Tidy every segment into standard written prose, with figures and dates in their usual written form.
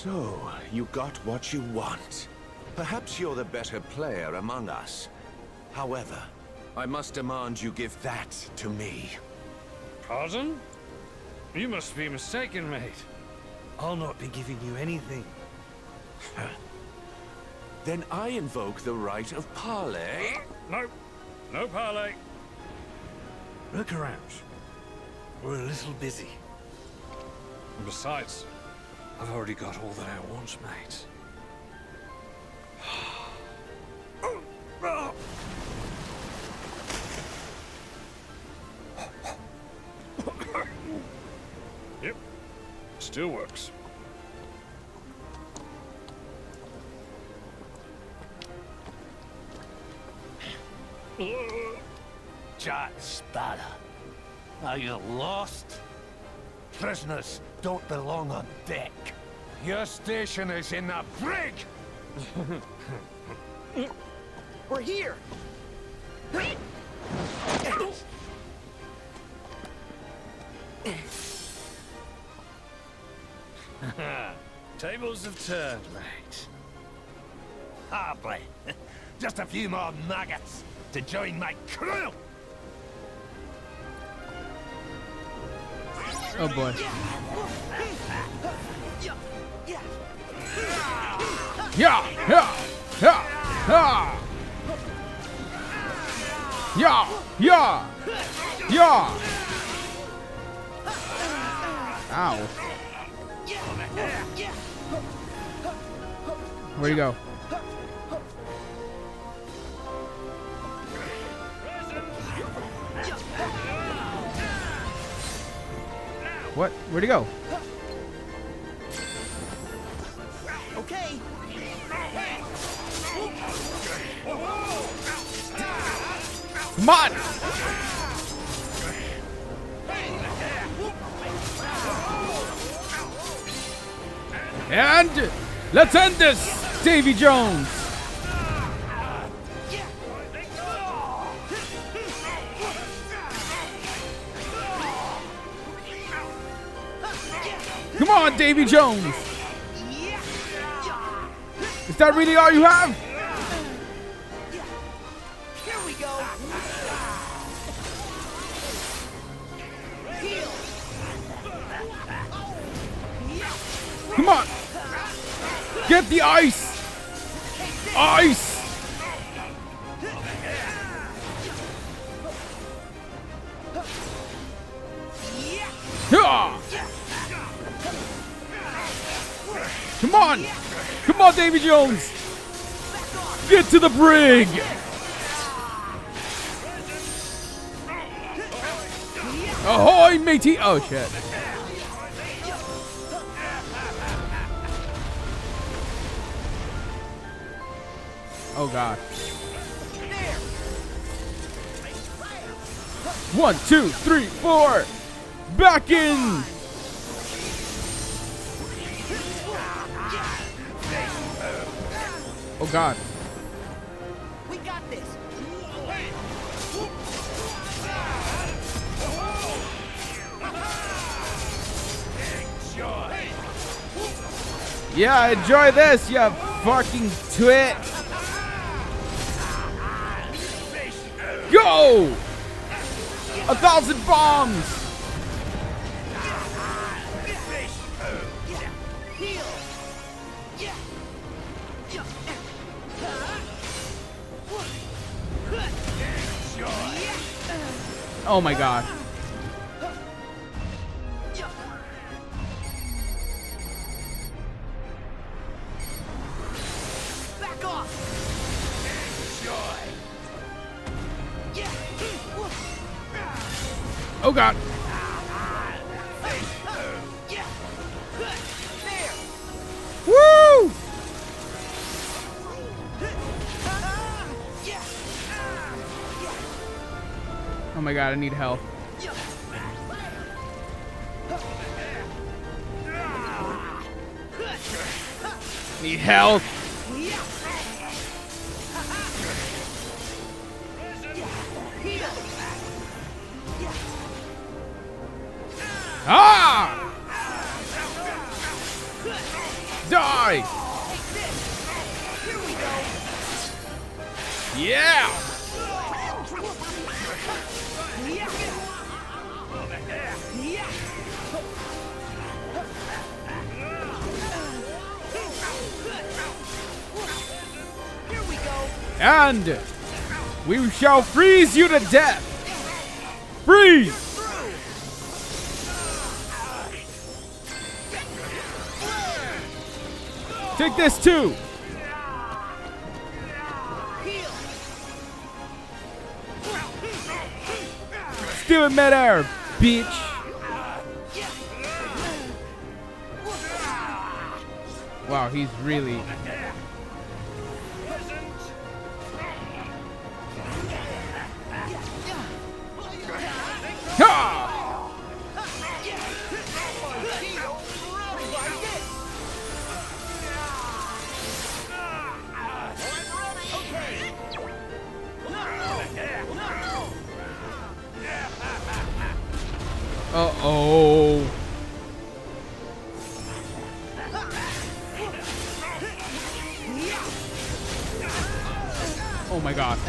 So, you got what you want. Perhaps you're the better player among us. However, I must demand you give that to me. Pardon? You must be mistaken, mate. I'll not be giving you anything. Then I invoke the right of parley. No. No parley. Look around. We're a little busy. And besides, I've already got all that I want, mate. Yep. Still works. Jack Sparrow, are you lost? Prisoners don't belong on deck. Your station is in the brig! We're here! Tables have turned, mate. Hardly. Just a few more nuggets to join my crew! Oh boy. Yeah! Yeah, yeah, yeah, yeah. Yeah, yeah, yeah. Ow. Where'd he go? What? Where'd he go? Okay. Come on! And let's end this, Davy Jones. Come on, Davy Jones. Is that really all you have? Here we go. Come on. Get the ice. Ice. Yeah. Come on. Come on, Davy Jones. Get to the brig. Ahoy, matey. Oh, shit. Oh, God. 1, 2, 3, 4. Back in. Oh, God. We got this. Yeah, enjoy this, you fucking twit. Go! 1,000 bombs! Oh my God. Back off. Oh God. Woo! Oh my God, I need help. Need help. Ah! boy. Take this. Here we go. Yeah. Here we go. And we shall freeze you to death. Freeze. Take this too. Still in midair, bitch. Wow, he's really. Ha! Uh-oh. Oh my god.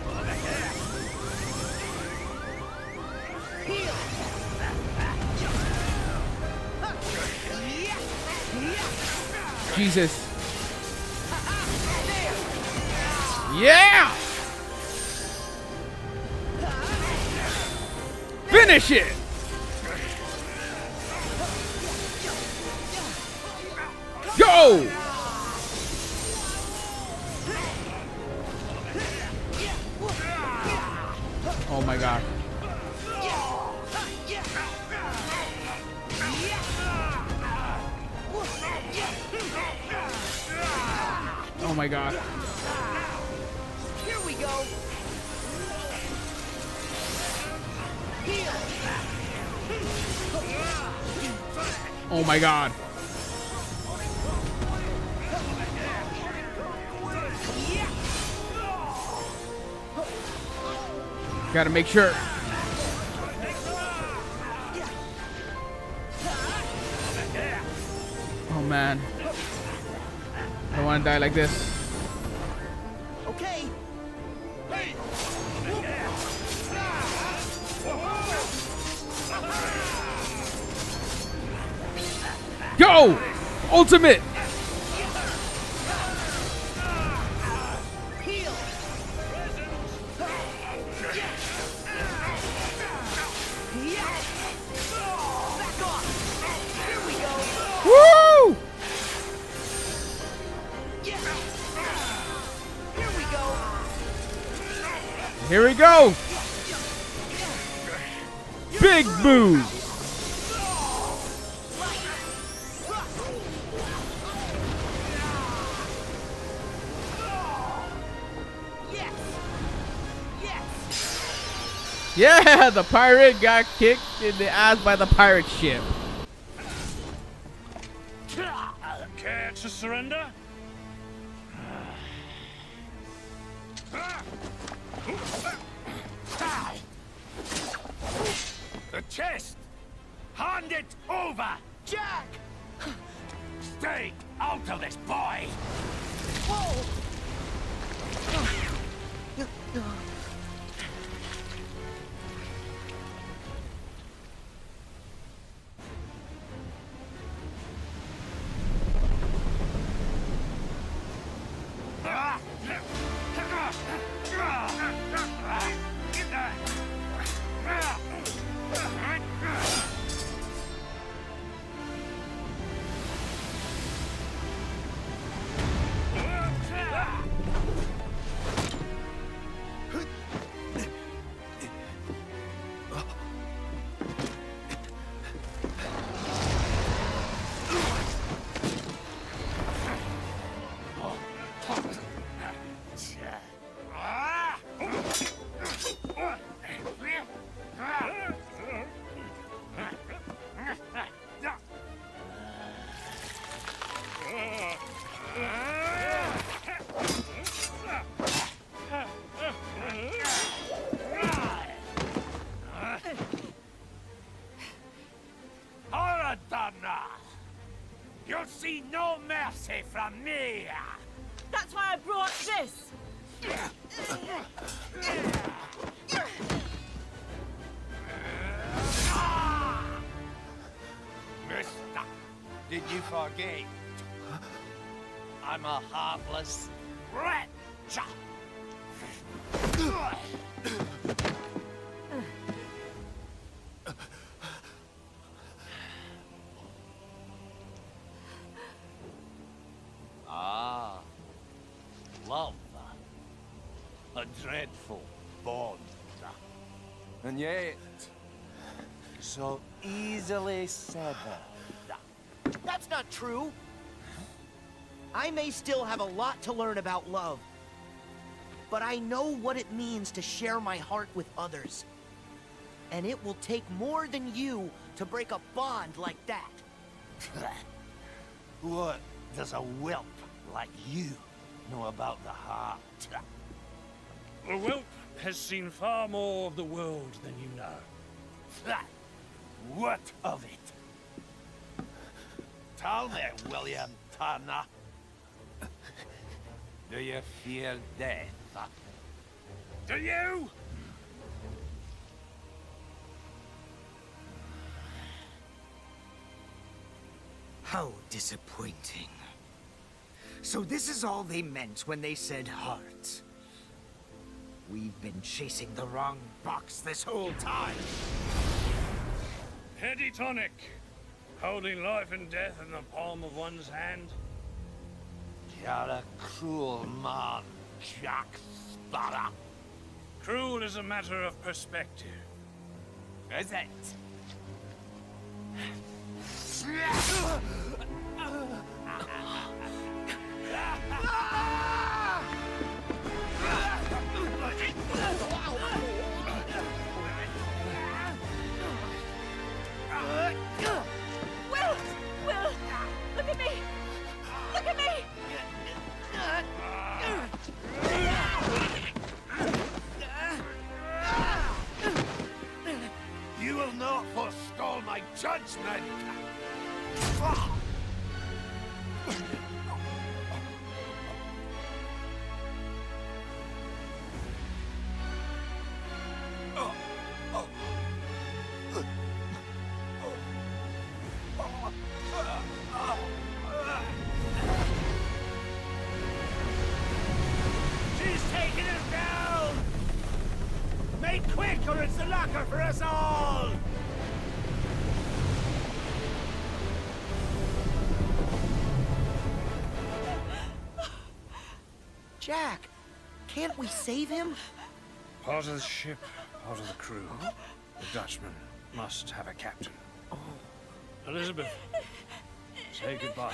Jesus. Yeah! Finish it! Go! Oh my god. Oh my god. Here we go. Oh my god. Gotta make sure. Oh man. I don't want to die like this. Okay. Go! Ultimate! Woo! Here we go! Big move! Yeah, the pirate got kicked in the ass by the pirate ship. Care to surrender? The chest! Hand it over! Jack! Stay out of this, boy! Whoa! mercy from me! That's why I brought this! Mister, did you forget? I'm a heartless wretch! Ah, love. A dreadful bond. And yet, so easily severed. That's not true. I may still have a lot to learn about love, but I know what it means to share my heart with others. And it will take more than you to break a bond like that. What does a whelp like you know about the heart? The whelp has seen far more of the world than you know. What of it? Tell me, William Turner. Do you fear death? Do you? How disappointing. So this is all they meant when they said heart. We've been chasing the wrong box this whole time. Heady tonic. Holding life and death in the palm of one's hand. You're a cruel man, Jack Sparrow. Cruel is a matter of perspective. Is it? Will! Look at me! Look at me! You will not forestall my judgment! She's taking us down! Make quick or it's the locker for us all! Jack, can't we save him? Part of the ship, part of the crew. The Dutchman must have a captain. Elizabeth, say goodbye.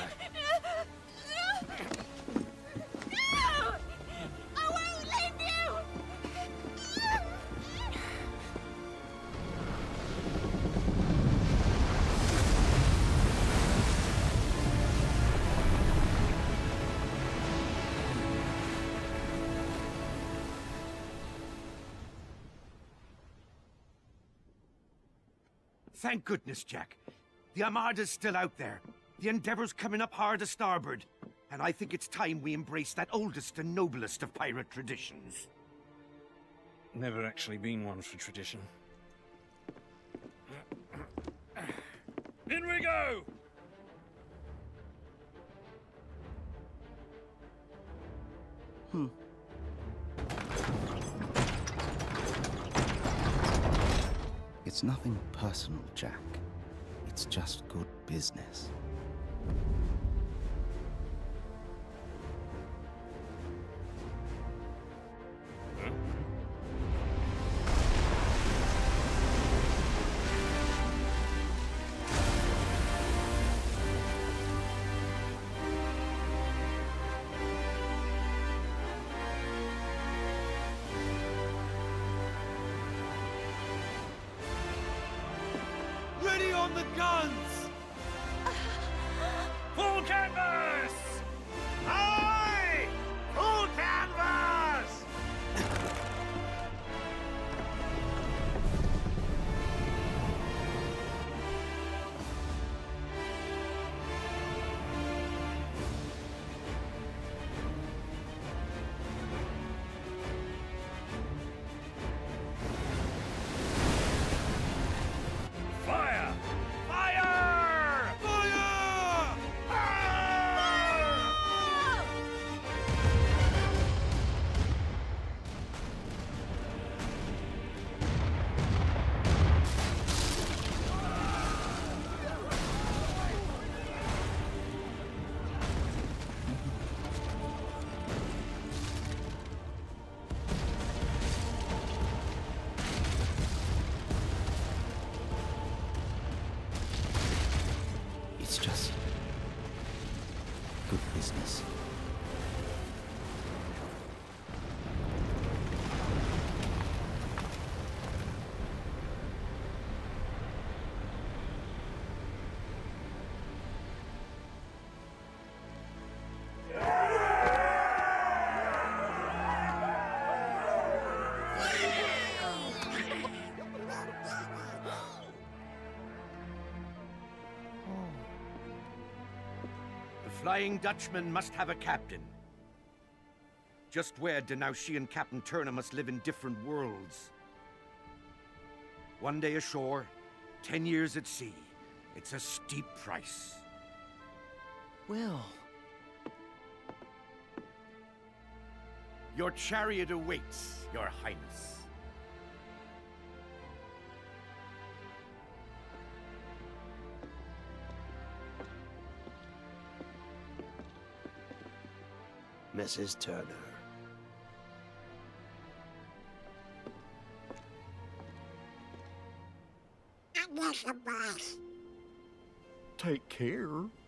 No! I won't leave you! Thank goodness, Jack. The Armada's still out there. The Endeavor's coming up hard to starboard. And I think it's time we embrace that oldest and noblest of pirate traditions. Never actually been one for tradition. In we go! It's nothing personal, Jack. It's just good business. Ready on the guns! Full canvas! Aye! Full canvas! Flying Dutchman must have a captain. Just wed, and now she and Captain Turner must live in different worlds. One day ashore, 10 years at sea. It's a steep price. Will. Your chariot awaits, Your Highness. Mrs. Turner. Take care.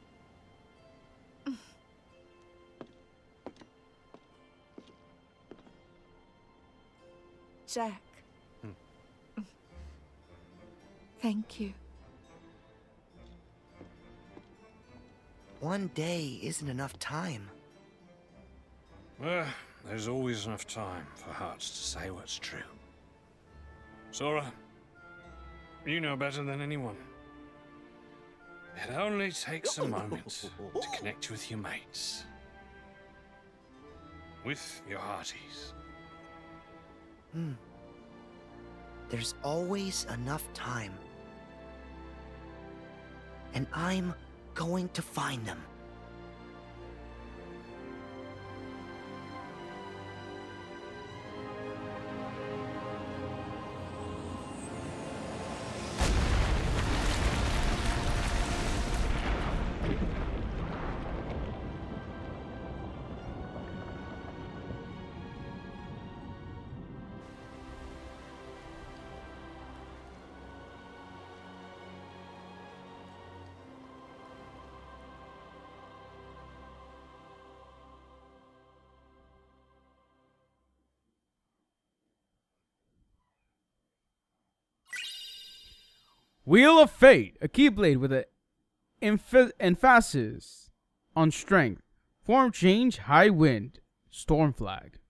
Jack. Thank you. One day isn't enough time. Well, there's always enough time for hearts to say what's true. Sora, you know better than anyone. It only takes a moment to connect with your mates. With your hearties. There's always enough time. And I'm going to find them. Wheel of Fate, a Keyblade with an emphasis on strength. Form change, high wind, storm flag.